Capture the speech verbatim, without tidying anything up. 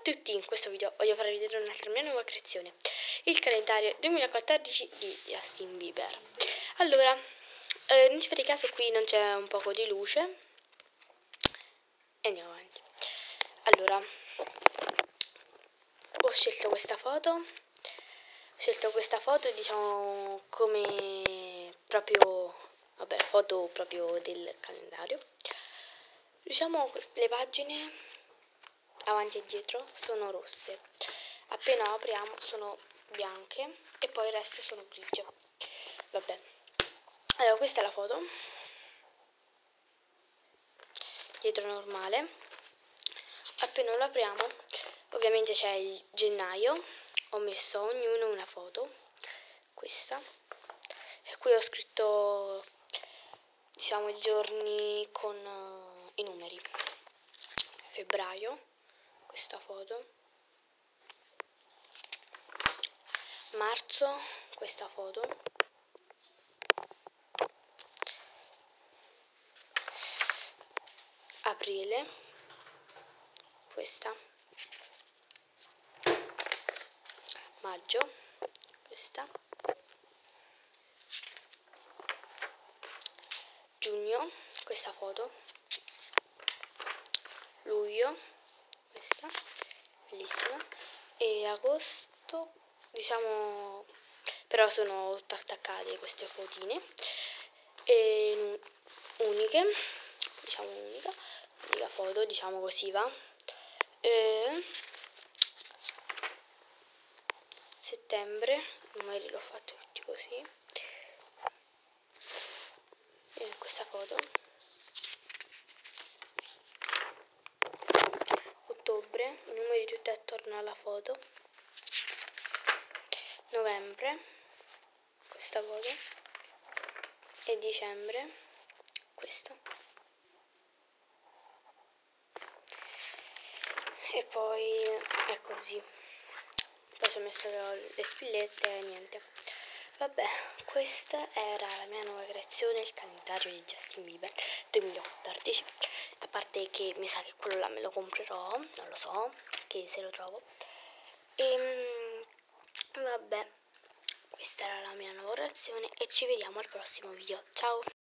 tutti, in questo video voglio farvi vedere un'altra mia nuova creazione, il calendario duemilaquattordici di Justin Bieber. Allora, eh, non ci fate caso, qui non c'è un poco di luce e andiamo avanti. Allora, ho scelto questa foto, ho scelto questa foto diciamo come proprio, vabbè, foto proprio del calendario. Diciamo le pagine avanti e dietro sono rosse, appena apriamo sono bianche e poi il resto sono grigie. Vabbè, allora questa è la foto dietro normale. Appena lo apriamo ovviamente c'è il gennaio, ho messo a ognuno una foto, questa, e qui ho scritto diciamo i giorni con uh, i numeri. Febbraio, questa foto, marzo, questa foto, aprile, questa, maggio, questa, giugno, questa foto, luglio, questa, bellissima, e agosto, diciamo, però sono attaccate queste fotine, e uniche, diciamo unica, unica foto, diciamo così va, e settembre, magari l'ho fatto tutti così, e questa foto, ottobre, i numeri tutti attorno alla foto, novembre, questa foto, e dicembre, questa, e poi è così. Poi ci ho messo le spillette e niente. Vabbè, questa era la mia nuova creazione, il calendario di Justin Bieber duemilaquattordici. A parte che mi sa che quello là me lo comprerò, non lo so, che se lo trovo. E vabbè, questa era la mia nuova creazione e ci vediamo al prossimo video. Ciao!